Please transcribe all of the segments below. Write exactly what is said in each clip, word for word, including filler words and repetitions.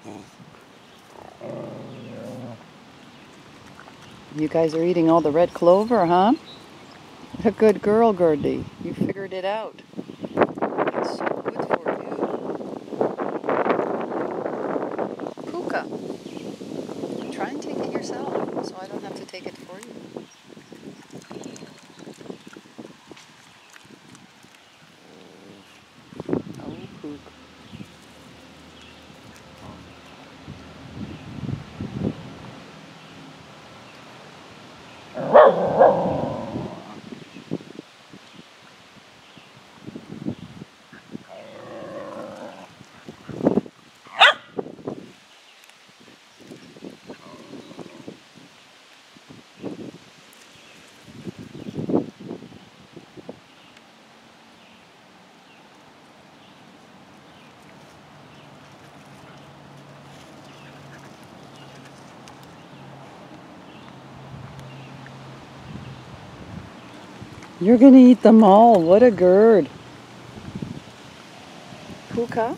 You guys are eating all the red clover, huh? A good girl, Gertie. You figured it out. It's so good for you. Puka. Try and take it yourself, so I don't have to take it for you. Oh, Puka. You're gonna eat them all. What a gird. Puka.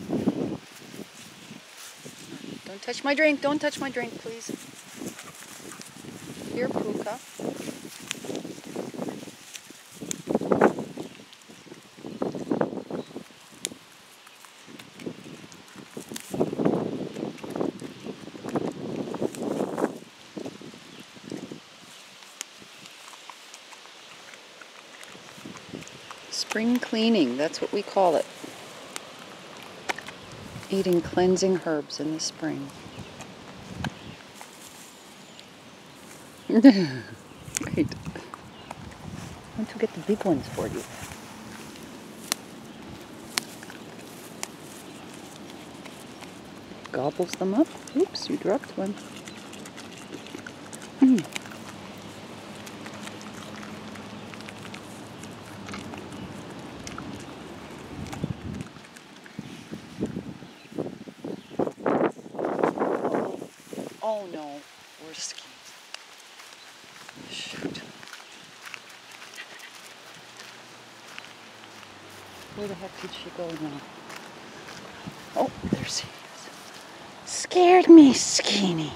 Don't touch my drink. Don't touch my drink, please. Here, Puka. Spring cleaning, that's what we call it. Eating cleansing herbs in the spring. Great. I want to get the big ones for you. Gobbles them up. Oops, you dropped one. Mm. Oh no, we're skiing. Shoot. Where the heck did she go now? Oh, there she is. Scared me, Skinny.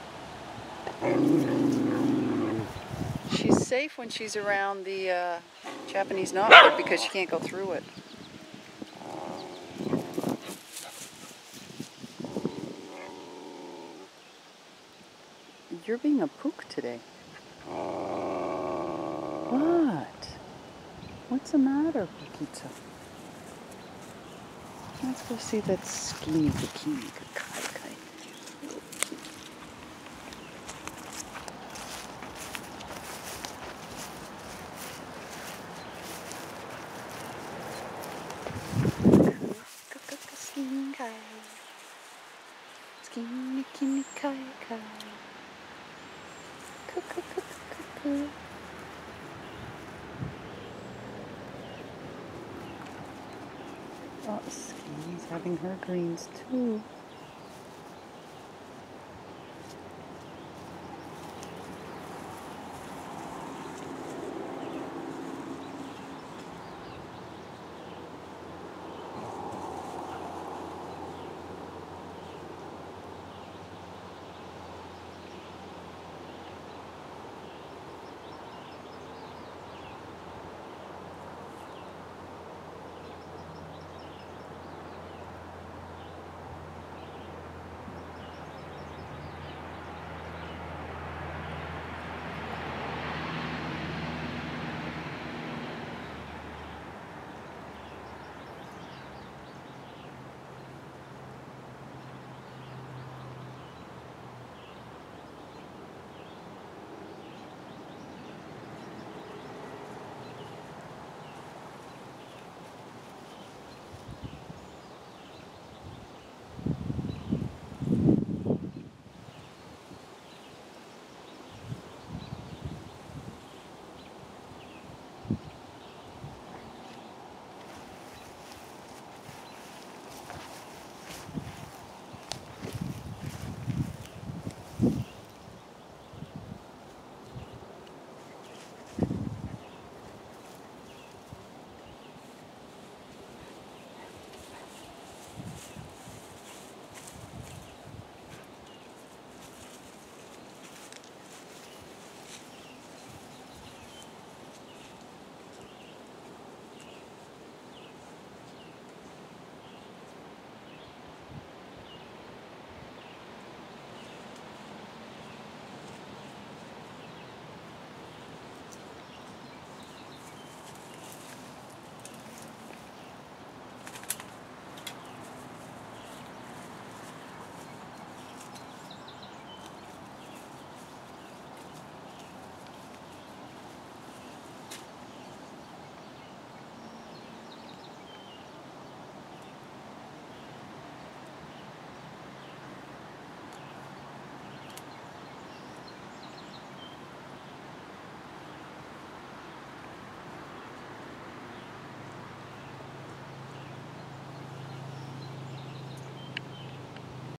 She's safe when she's around the uh, Japanese knotweed because she can't go through it. You're being a pook today. What? What's the matter, Pukita? Let's go see that skinny bikini. Kai kai. Skinny kai. Skinny skinny kai kai. Oh, Skinny's having her greens too.